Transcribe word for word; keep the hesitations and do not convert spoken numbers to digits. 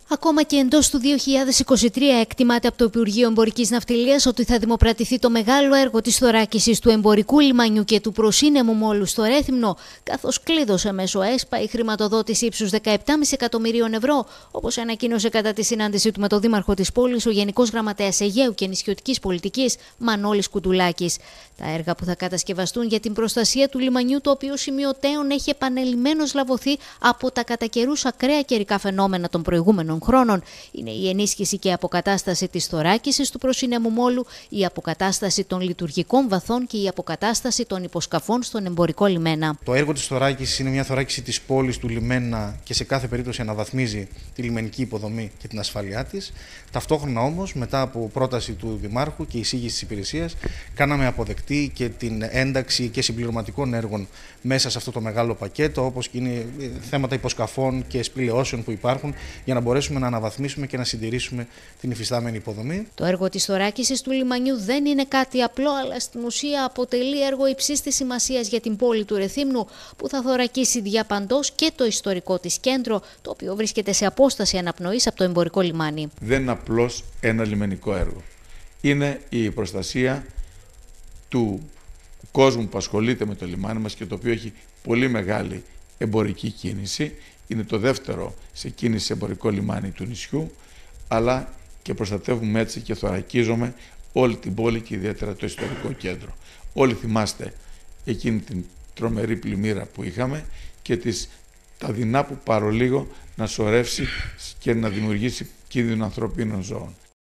Ακόμα και εντός του δύο χιλιάδες είκοσι τρία εκτιμάται από το Υπουργείο Εμπορικής Ναυτιλίας ότι θα δημοπρατηθεί το μεγάλο έργο της θωράκισης του εμπορικού λιμανιού και του προσύνεμου μόλου στο Ρέθυμνο, καθώς κλείδωσε μέσω ΕΣΠΑ η χρηματοδότηση ύψους δεκαεπτά κόμμα πέντε εκατομμυρίων ευρώ, όπως ανακοίνωσε κατά τη συνάντησή του με τον Δήμαρχο της πόλης ο Γενικός Γραμματέας Αιγαίου και Νησιωτικής Πολιτικής Μανώλης Κουντουλάκης. Τα έργα που θα κατασκευαστούν για την προστασία του λιμανιού, το οποίο σημειωτέων έχει επανελειμμένως λαβωθεί από τα κατά καιρούς ακραία καιρικά φαινόμενα των προηγούμενων χρόνων, είναι η ενίσχυση και αποκατάσταση της θωράκισης του προσύνεμου μόλου, η αποκατάσταση των λειτουργικών βαθών και η αποκατάσταση των υποσκαφών στον εμπορικό λιμένα. Το έργο της θωράκισης είναι μια θωράκιση της πόλης, του λιμένα, και σε κάθε περίπτωση αναβαθμίζει τη λιμενική υποδομή και την ασφαλειά της. Ταυτόχρονα όμως, μετά από πρόταση του Δημάρχου και εισήγηση της υπηρεσίας, κάναμε αποδεκτή και την ένταξη και συμπληρωματικών έργων μέσα σε αυτό το μεγάλο πακέτο, όπως και είναι θέματα υποσκαφών και σπηλαιώσεων που υπάρχουν, για να μπορέσουμε να αναβαθμίσουμε και να συντηρήσουμε την υφιστάμενη υποδομή. Το έργο της θωράκισης του λιμανιού δεν είναι κάτι απλό, αλλά στην ουσία αποτελεί έργο υψής της σημασίας για την πόλη του Ρεθύμνου, που θα θωρακίσει διαπαντός και το ιστορικό της κέντρο, το οποίο βρίσκεται σε απόσταση αναπνοής από το εμπορικό λιμάνι. Δεν είναι απλώς ένα λιμενικό έργο. Είναι η προστασία του κόσμου που ασχολείται με το λιμάνι μας και το οποίο έχει πολύ μεγάλη εμπορική κίνηση. Είναι το δεύτερο σε κίνηση εμπορικό λιμάνι του νησιού, αλλά και προστατεύουμε έτσι και θωρακίζουμε όλη την πόλη και ιδιαίτερα το ιστορικό κέντρο. Όλοι θυμάστε εκείνη την τρομερή πλημμύρα που είχαμε και τις, τα δεινά που παρολίγο να σωρεύσει και να δημιουργήσει κίνδυνο ανθρωπίνων ζώων.